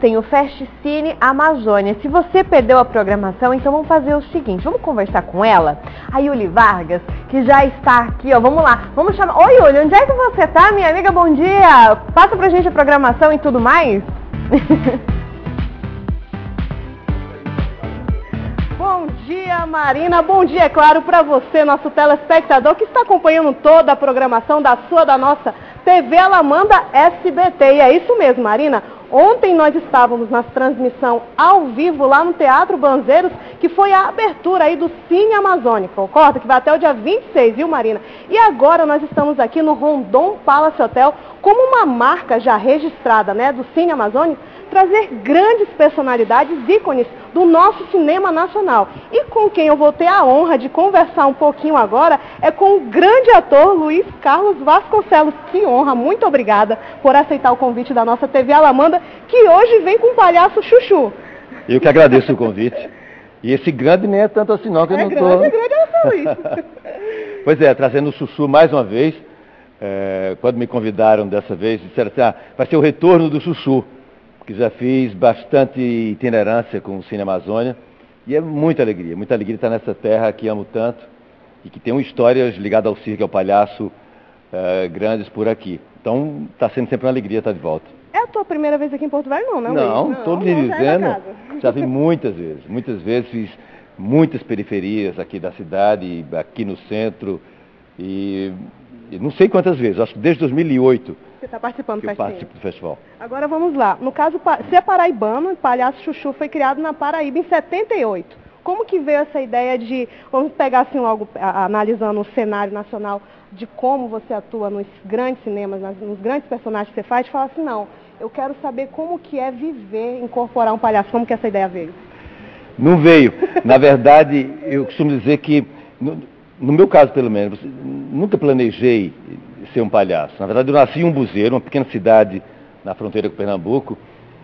tem o Festcine Amazônia. Se você perdeu a programação, então vamos fazer o seguinte, vamos conversar com ela, a Yuli Vargas, que já está aqui, ó, vamos lá, vamos chamar... Oi, Yuli, onde é que você tá, minha amiga? Bom dia! Passa pra gente a programação e tudo mais. Bom dia, Marina. Bom dia, é claro, para você, nosso telespectador, que está acompanhando toda a programação da nossa TV Alamanda SBT. E é isso mesmo, Marina. Ontem nós estávamos na transmissão ao vivo lá no Teatro Banzeiros, que foi a abertura aí do Cine Amazônica, concorda? Que vai até o dia 26, viu, Marina? E agora nós estamos aqui no Rondon Palace Hotel, como uma marca já registrada, né, do Cine Amazônica, trazer grandes personalidades, ícones do nosso cinema nacional. E com quem eu vou ter a honra de conversar um pouquinho agora é com o grande ator Luiz Carlos Vasconcelos. Que honra, muito obrigada por aceitar o convite da nossa TV Alamanda, que hoje vem com o palhaço Chuchu. Eu que agradeço o convite. E esse grande nem é tanto assim não, que eu não tô... grande é o seu Luiz. Pois é, trazendo o Chuchu mais uma vez. Quando me convidaram dessa vez, disseram assim, vai ser o retorno do Chuchu, que já fiz bastante itinerância com o Cine Amazônia, e é muita alegria estar nessa terra que amo tanto, e que tem histórias ligadas ao circo e ao palhaço grandes por aqui. Então, está sendo sempre uma alegria estar de volta. É a tua primeira vez aqui em Porto Velho, não, né, Luiz? Não, estou lhe dizendo, já vi muitas vezes fiz muitas periferias aqui da cidade, aqui no centro, e não sei quantas vezes, acho que desde 2008 você está participando do festival. Eu participo do festival. Agora vamos lá, no caso, você é paraibano, o palhaço Chuchu foi criado na Paraíba em 78. Como que veio essa ideia de, vamos pegar assim logo, analisando o cenário nacional, de como você atua nos grandes cinemas, nos grandes personagens que você faz, de falar assim, não, eu quero saber como que é viver, incorporar um palhaço, como que essa ideia veio? Não veio. Na verdade, eu costumo dizer que, no meu caso pelo menos, nunca planejei ser um palhaço. Na verdade, eu nasci em Umbuzeiro, uma pequena cidade na fronteira com Pernambuco,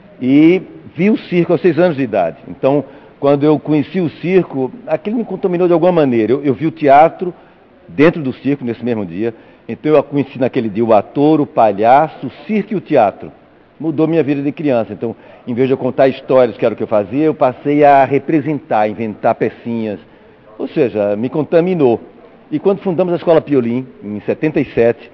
e vi o circo aos 6 anos de idade. Então, quando eu conheci o circo, aquilo me contaminou de alguma maneira. Eu vi o teatro dentro do circo nesse mesmo dia, então eu conheci naquele dia o ator, o palhaço, o circo e o teatro. Mudou minha vida de criança. Então, em vez de eu contar histórias, que era o que eu fazia, eu passei a representar, inventar pecinhas. Ou seja, me contaminou. E quando fundamos a Escola Piolim, em 77,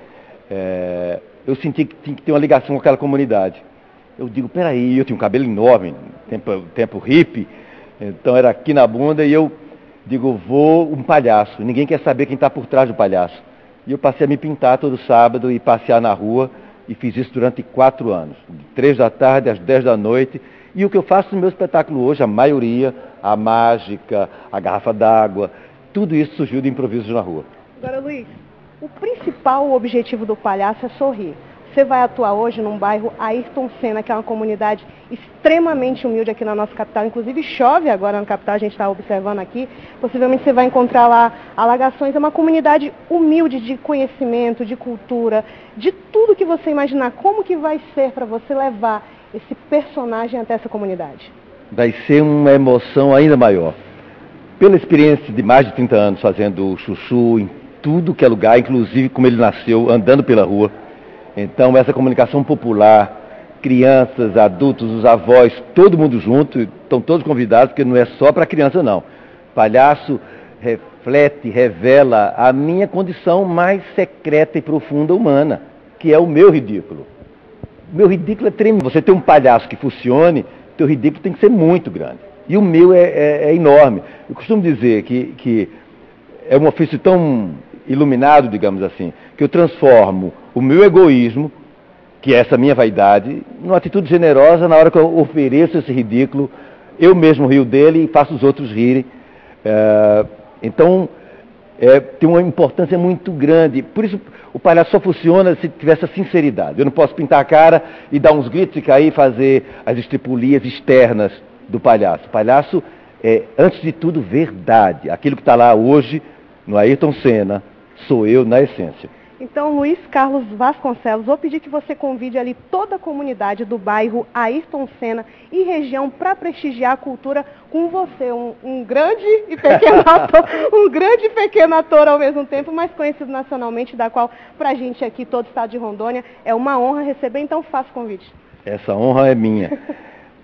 eu senti que tinha que ter uma ligação com aquela comunidade. Eu digo, peraí, eu tinha um cabelo enorme, tempo hippie, então era aqui na bunda, e eu digo, vou um palhaço. Ninguém quer saber quem está por trás do palhaço. E eu passei a me pintar todo sábado e passear na rua, e fiz isso durante 4 anos, de 3 da tarde às 10 da noite. E o que eu faço no meu espetáculo hoje, a maioria, a mágica, a garrafa d'água, tudo isso surgiu de improvisos na rua. Agora, Luiz, o principal objetivo do palhaço é sorrir. Você vai atuar hoje num bairro Ayrton Senna, que é uma comunidade extremamente humilde aqui na nossa capital. Inclusive chove agora na capital, a gente está observando aqui. Possivelmente você vai encontrar lá alagações. É uma comunidade humilde de conhecimento, de cultura, de tudo que você imaginar. Como que vai ser para você levar esse personagem até essa comunidade? Vai ser uma emoção ainda maior. Pela experiência de mais de 30 anos fazendo o Chuchu em tudo que é lugar, inclusive como ele nasceu, andando pela rua. Então, essa comunicação popular, crianças, adultos, os avós, todo mundo junto, estão todos convidados, porque não é só para criança, não. Palhaço reflete, revela a minha condição mais secreta e profunda humana, que é o meu ridículo. O meu ridículo é tremendo. Você tem um palhaço que funcione, teu ridículo tem que ser muito grande. E o meu é enorme. Eu costumo dizer que é um ofício tão iluminado, digamos assim, que eu transformo o meu egoísmo, que é essa minha vaidade, numa atitude generosa na hora que eu ofereço esse ridículo, eu mesmo rio dele e faço os outros rirem. Então, tem uma importância muito grande. Por isso, o palhaço só funciona se tiver essa sinceridade. Eu não posso pintar a cara e dar uns gritos e cair e fazer as estripulias externas do palhaço. O palhaço é, antes de tudo, verdade. Aquilo que está lá hoje, no Ayrton Senna, sou eu na essência. Então, Luiz Carlos Vasconcelos, vou pedir que você convide ali toda a comunidade do bairro Ayrton Senna e região para prestigiar a cultura com você, um grande e pequeno ator, um grande e pequeno ator ao mesmo tempo, mas conhecido nacionalmente, da qual, para a gente aqui, todo o estado de Rondônia, é uma honra receber, então faça o convite. Essa honra é minha.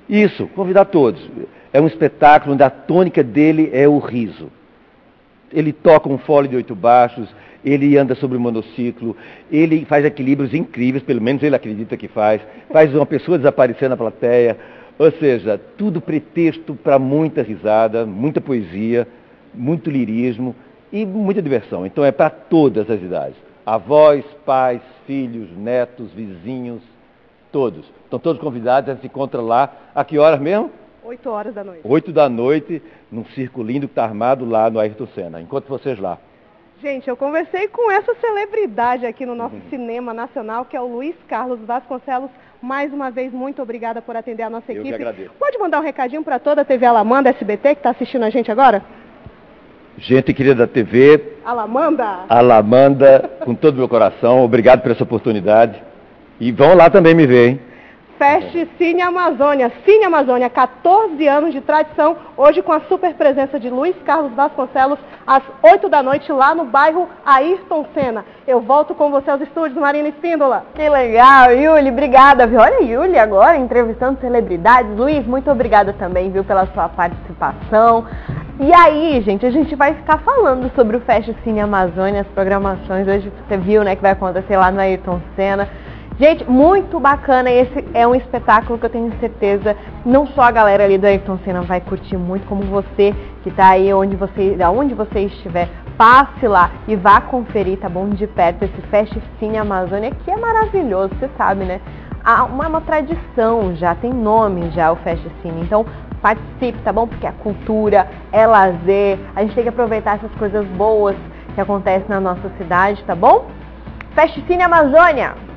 Isso, convidar todos. É um espetáculo onde a tônica dele é o riso. Ele toca um fole de 8 baixos, ele anda sobre um monociclo, ele faz equilíbrios incríveis, pelo menos ele acredita que faz uma pessoa desaparecer na plateia, ou seja, tudo pretexto para muita risada, muita poesia, muito lirismo e muita diversão. Então é para todas as idades. Avós, pais, filhos, netos, vizinhos, todos. Estão todos convidados, a gente se encontra lá. A que horas mesmo? 8 horas da noite. 8 da noite, num circo lindo que está armado lá no Ayrton Senna. Encontro vocês lá. Gente, eu conversei com essa celebridade aqui no nosso cinema nacional, que é o Luiz Carlos Vasconcelos. Mais uma vez, muito obrigada por atender a nossa equipe. Eu que agradeço. Pode mandar um recadinho para toda a TV Alamanda SBT que está assistindo a gente agora? Gente querida da TV, Alamanda, com todo o meu coração, obrigado por essa oportunidade. E vão lá também me ver, hein? Fest Cine Amazônia. Cine Amazônia, 14 anos de tradição, hoje com a super presença de Luiz Carlos Vasconcelos, às 8 da noite, lá no bairro Ayrton Senna. Eu volto com você aos estúdios, Marina Espíndola. Que legal, Yuli, obrigada, viu? Olha, Yuli agora entrevistando celebridades. Luiz, muito obrigada também, viu, pela sua participação. E aí, gente, a gente vai ficar falando sobre o Fest Cine Amazônia, as programações. Hoje você viu, né, que vai acontecer lá no Ayrton Senna. Gente, muito bacana, esse é um espetáculo que eu tenho certeza, não só a galera ali do Ayrton Senna vai curtir muito, como você que está aí, aonde você estiver, passe lá e vá conferir, tá bom, de perto, esse Fest Cine Amazônia, que é maravilhoso, você sabe, né? Há uma tradição já, tem nome já o Fest Cine, então participe, tá bom? Porque é cultura, é lazer, a gente tem que aproveitar essas coisas boas que acontecem na nossa cidade, tá bom? Fest Cine Amazônia!